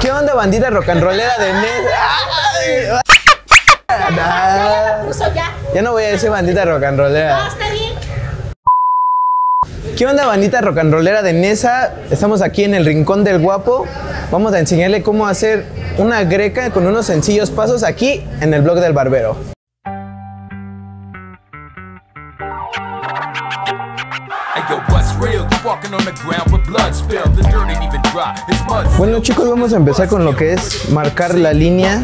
¿Qué onda, bandita rock and rollera de Nesa? Ya no voy a decir bandita rock and rollera. No, está bien. ¿Qué onda, bandita rock and rollera de Nesa? Estamos aquí en el Rincón del Guapo. Vamos a enseñarle cómo hacer una greca con unos sencillos pasos aquí en el blog del barbero. Bueno, chicos, vamos a empezar con lo que es marcar la línea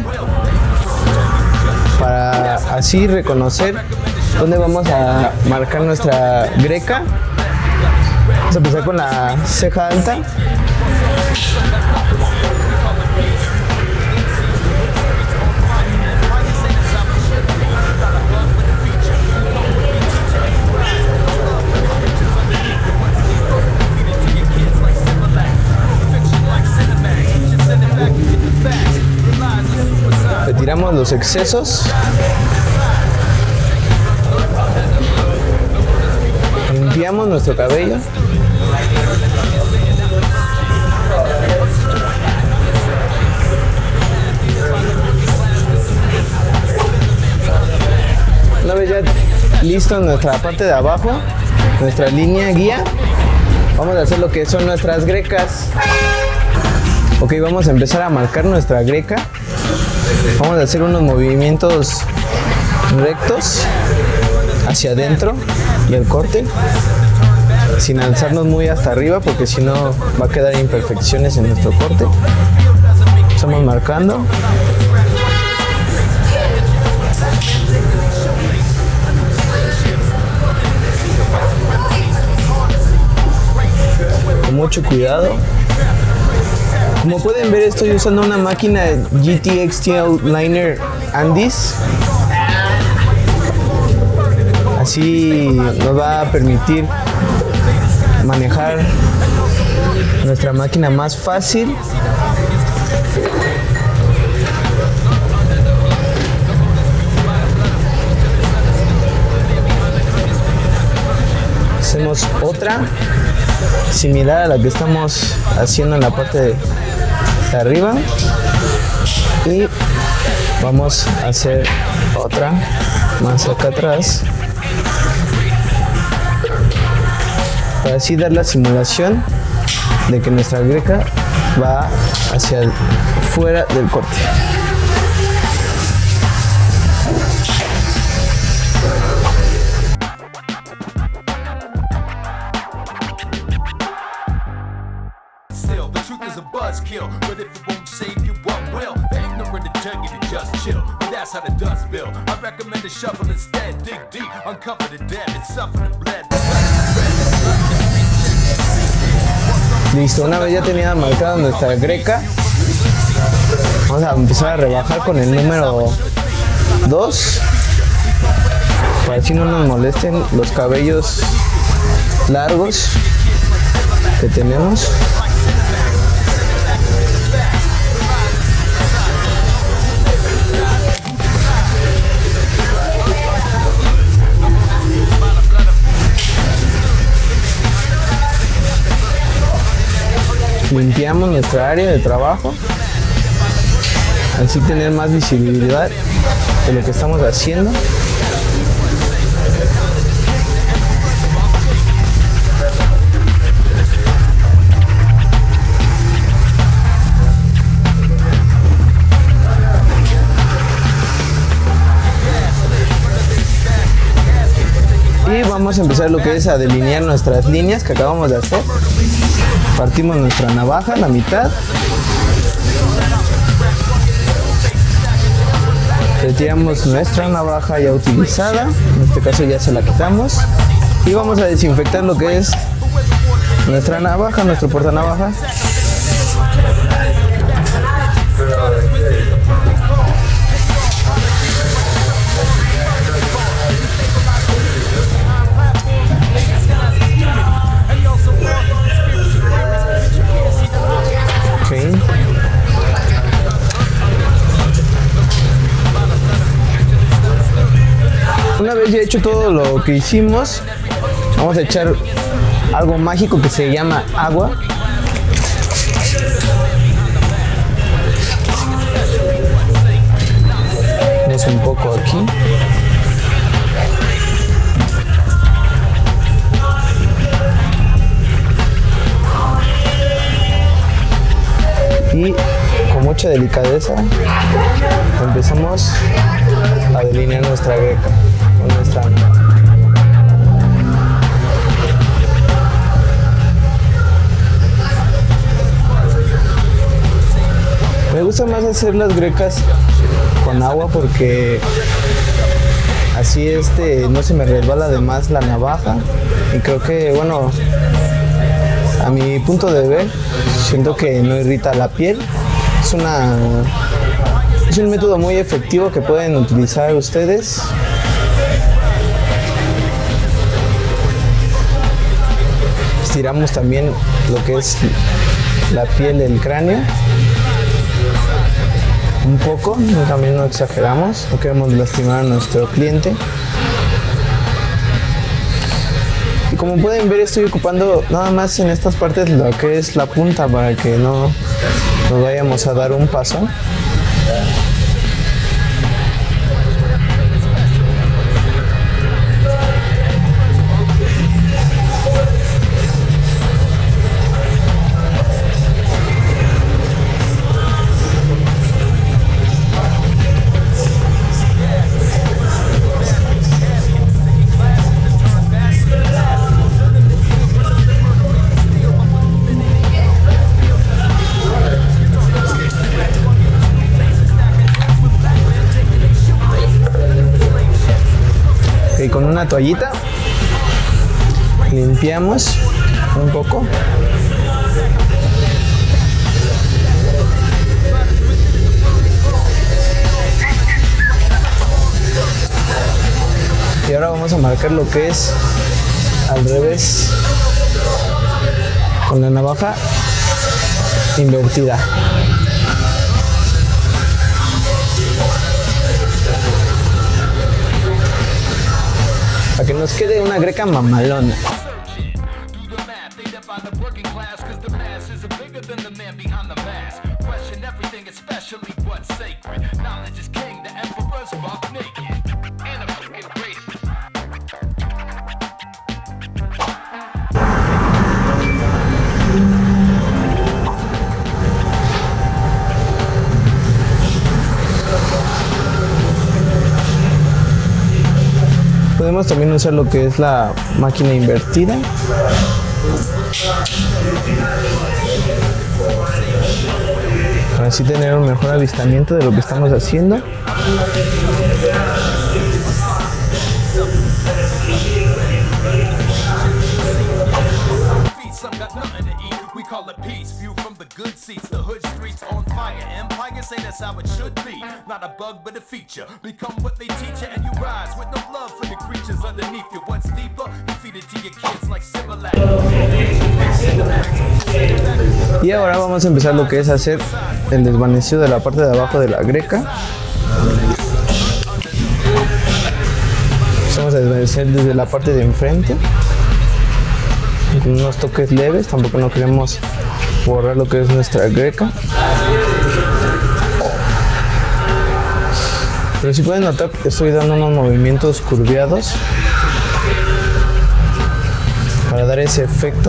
para así reconocer dónde vamos a marcar nuestra greca. Vamos a empezar con la ceja alta. Retiramos los excesos. Limpiamos nuestro cabello. Una vez ya listo nuestra parte de abajo, nuestra línea guía, vamos a hacer lo que son nuestras grecas. Ok, vamos a empezar a marcar nuestra greca. Vamos a hacer unos movimientos rectos hacia adentro del corte, sin alzarnos muy hasta arriba, porque si no va a quedar imperfecciones en nuestro corte. Estamos marcando. Con mucho cuidado. Como pueden ver, estoy usando una máquina GTX T-Liner Andis. Así nos va a permitir manejar nuestra máquina más fácil. Hacemos otra similar a la que estamos haciendo en la parte de arriba y vamos a hacer otra más acá atrás para así dar la simulación de que nuestra greca va hacia fuera del corte. Listo, una vez ya tenía marcada nuestra greca, vamos a empezar a rebajar con el número 2 para que no nos molesten los cabellos largos que tenemos. Limpiamos nuestra área de trabajo, así tener más visibilidad de lo que estamos haciendo. Y vamos a empezar lo que es a delinear nuestras líneas que acabamos de hacer. Partimos nuestra navaja a la mitad. Retiramos nuestra navaja ya utilizada. En este caso ya se la quitamos. Y vamos a desinfectar lo que es nuestra navaja, nuestro portanavaja. Una vez ya hecho todo lo que hicimos, vamos a echar algo mágico que se llama agua. Y con mucha delicadeza empezamos a delinear nuestra greca con nuestra mano. Me gusta más hacer las grecas con agua porque así no se me resbala de más la navaja, y creo que, bueno, a mi punto de ver, siento que no irrita la piel. Es un método muy efectivo que pueden utilizar ustedes. Estiramos también lo que es la piel del cráneo un poco, también no exageramos, no queremos lastimar a nuestro cliente. Y como pueden ver, estoy ocupando nada más en estas partes lo que es la punta para que no nos vayamos a dar un paso. Y con una toallita limpiamos un poco. Y ahora vamos a marcar lo que es al revés con la navaja invertida. Para que nos quede una greca mamalona. Podemos también usar lo que es la máquina invertida. Para así tener un mejor avistamiento de lo que estamos haciendo. Say that's how it should be, not a bug but a feature. Become what they teach you and you rise with no love for the creatures underneath you. What's deeper, you feed it to your kids like Similac. Y ahora vamos a empezar lo que es hacer el desvanecido de la parte de abajo de la greca. Vamos a desvanecer desde la parte de enfrente con unos toques leves, tampoco no queremos borrar lo que es nuestra greca. Pero si pueden notar que estoy dando unos movimientos curveados para dar ese efecto.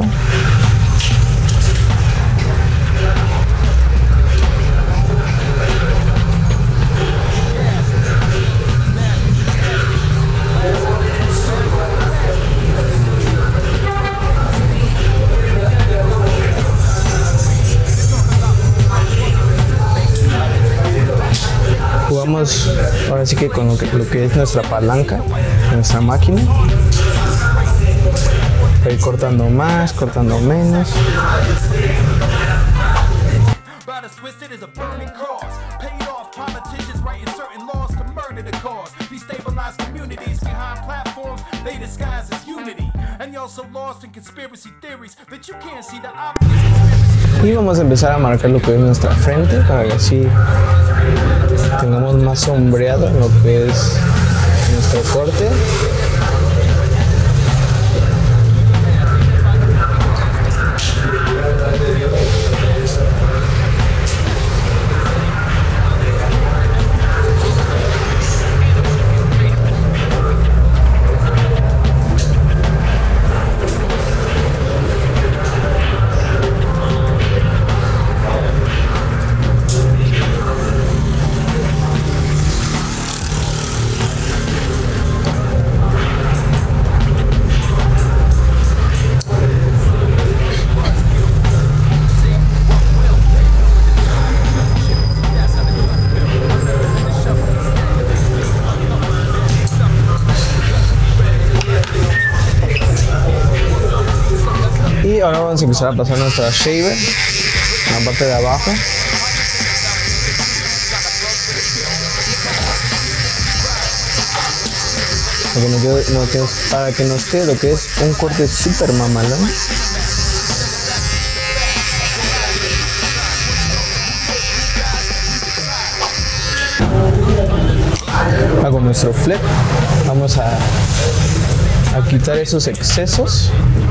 Jugamos ahora sí que con lo que es nuestra palanca, nuestra máquina, para ir cortando más, cortando menos. Y vamos a empezar a marcar lo que es nuestra frente para que así tengamos más sombreado lo que es nuestro corte. vamos a empezar a pasar nuestra shaver en la parte de abajo. Para que nos quede lo que es un corte súper mamalón. Hago nuestro flip. Vamos a quitar esos excesos.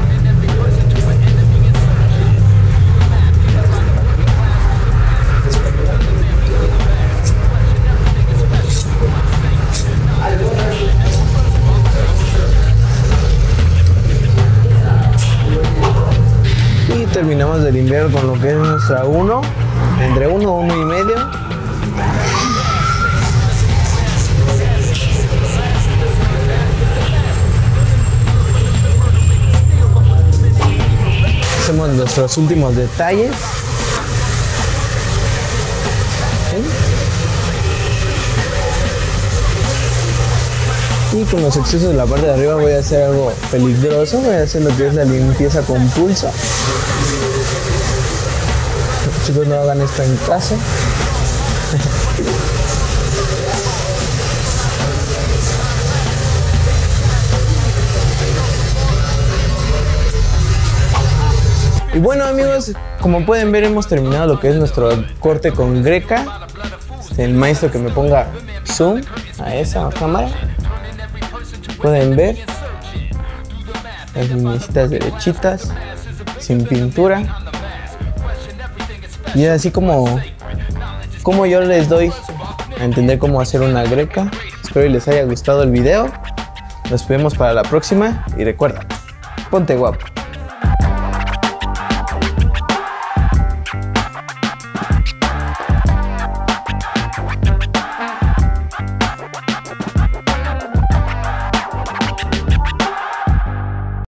Y terminamos de limpiar con lo que es nuestra 1, entre 1 y 1 y medio. Hacemos nuestros últimos detalles. ¿Sí? Y con los excesos de la parte de arriba voy a hacer algo peligroso. Voy a hacer lo que es la limpieza con pulso. Chicos, no hagan esto en casa. Y bueno, amigos, como pueden ver, hemos terminado lo que es nuestro corte con greca. El maestro que me ponga zoom a esa cámara. Pueden ver las lineecitas derechitas, sin pintura. Y es así como yo les doy a entender cómo hacer una greca. Espero que les haya gustado el video. Nos vemos para la próxima y recuerda, ponte guapo.